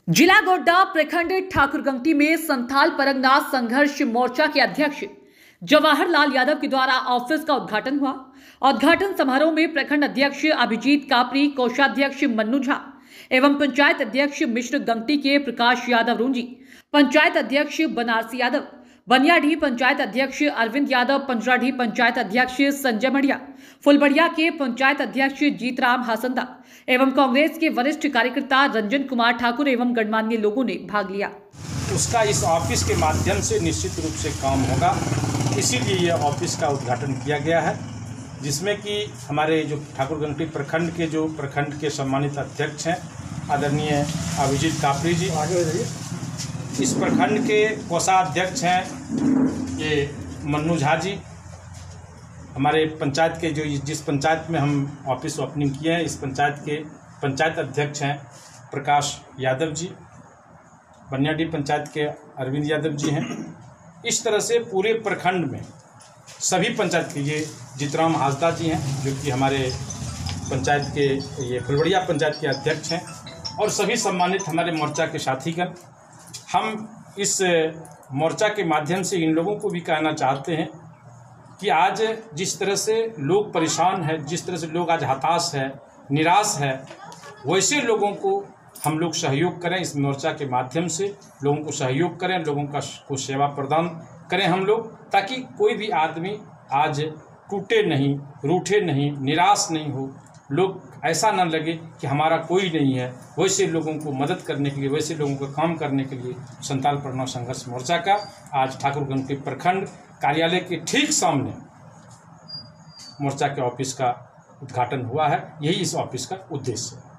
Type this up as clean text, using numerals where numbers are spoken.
जिला गोड्डा प्रखंड ठाकुरगंगटी में संथाल परगना संघर्ष मोर्चा के अध्यक्ष जवाहरलाल यादव के द्वारा ऑफिस का उद्घाटन हुआ। उद्घाटन समारोह में प्रखंड अध्यक्ष अभिजीत कापरी, कोषाध्यक्ष मन्नू झा एवं पंचायत अध्यक्ष मिश्र गंगटी के प्रकाश यादव रूंजी, पंचायत अध्यक्ष बनारसी यादव, बनियाडीह पंचायत अध्यक्ष अरविंद यादव, पंजराडीह पंचायत अध्यक्ष संजय मढ़िया, फुलबड़िया के पंचायत अध्यक्ष जीतराम हासंदा एवं कांग्रेस के वरिष्ठ कार्यकर्ता रंजन कुमार ठाकुर एवं गणमान्य लोगों ने भाग लिया। उसका इस ऑफिस के माध्यम से निश्चित रूप से काम होगा, इसीलिए यह ऑफिस का उद्घाटन किया गया है, जिसमें कि हमारे जो ठाकुरगंगटी प्रखंड के सम्मानित अध्यक्ष हैं आदरणीय अभिजीत कापरी जी, इस प्रखंड के कोषाध्यक्ष हैं ये मन्नू झा जी, हमारे पंचायत के जिस पंचायत में हम ऑफिस ओपनिंग किए हैं, इस पंचायत के पंचायत अध्यक्ष हैं प्रकाश यादव जी, बनियाडीह पंचायत के अरविंद यादव जी हैं। इस तरह से पूरे प्रखंड में सभी पंचायत के ये जीतराम हासदा जी हैं, जो कि हमारे पंचायत के ये फुलबड़िया पंचायत के अध्यक्ष हैं, और सभी सम्मानित हमारे मोर्चा के साथीगण। हम इस मोर्चा के माध्यम से इन लोगों को भी कहना चाहते हैं कि आज जिस तरह से लोग परेशान हैं, जिस तरह से लोग आज हताश है, निराश है, वैसे लोगों को हम लोग सहयोग करें। इस मोर्चा के माध्यम से लोगों को सहयोग करें, लोगों को सेवा प्रदान करें हम लोग, ताकि कोई भी आदमी आज टूटे नहीं, रूठे नहीं, निराश नहीं हो, लोग ऐसा न लगे कि हमारा कोई नहीं है। वैसे लोगों को मदद करने के लिए, वैसे लोगों को काम करने के लिए संथाल परगना संघर्ष मोर्चा का आज ठाकुरगंगटी प्रखंड कार्यालय के ठीक सामने मोर्चा के ऑफिस का उद्घाटन हुआ है। यही इस ऑफिस का उद्देश्य है।